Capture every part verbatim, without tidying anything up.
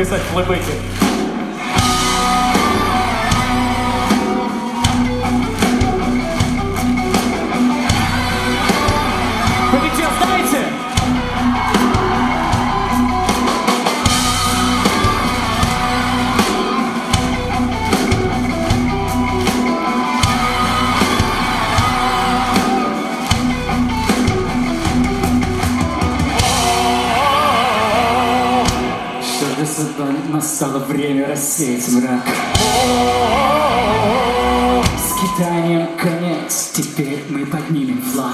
обязательно быть. Настало время рассеять мрак. Скитанием конец, теперь мы поднимем флаг.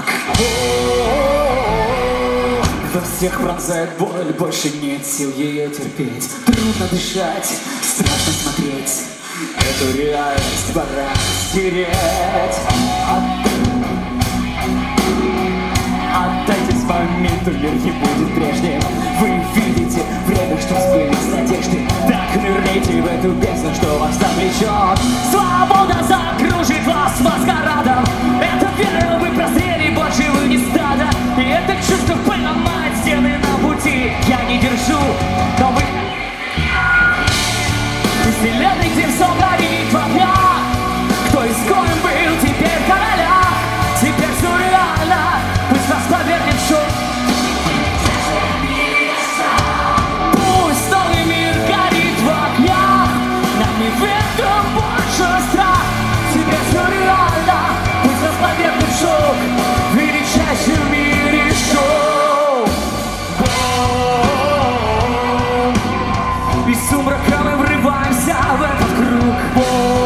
Во всех пронзает боль, больше нет сил ее терпеть. Трудно дышать, страшно смотреть. Эту реальность пора стереть. Отдайтесь моменту, мир не будет прежним. Вы видите время, что сбылись надежды. Так нырните в эту бездну, что вас там влечет. Свобода закружит вас маскарадом. Это вера, вы прозрели, больше вы не стадо. И это чувство поломает стены на пути. Я не держу, но вы... Вселенной, где все горит в огнях. Кто изгоем был, теперь короля. Теперь все реально, пусть вас повернет в шок. Пусть новый мир горит в огнях. Нам не в этом больше страх. Теперь все реально, пусть вас повернет в шок. В величайшем мире шоу. Из сумрака мы врываемся в этот круг.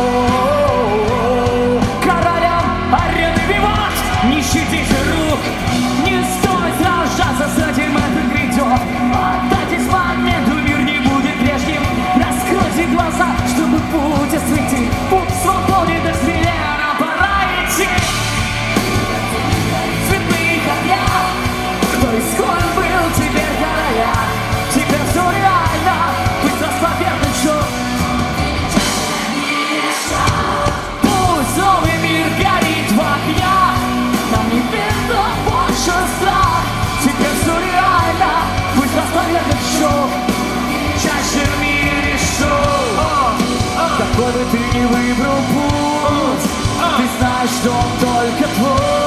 Не щадите рук, не стоит сражаться с этим, это грядет. Отдайтесь моменту, мир не будет прежним. Раскройте глаза, чтобы путь осветить. Путь свободен до смелее, пора идти. Цветные огня, кто изгоем был, теперь короля. Теперь все реально, пусть вас повернет шок. Пусть новый мир горит в огнях. Нам не видно больше страх. Теперь все реально, пусть вас повернет в шок. Чаще в мире шоу. Какой бы ты ни выбрал путь, ты знаешь, что он только твой.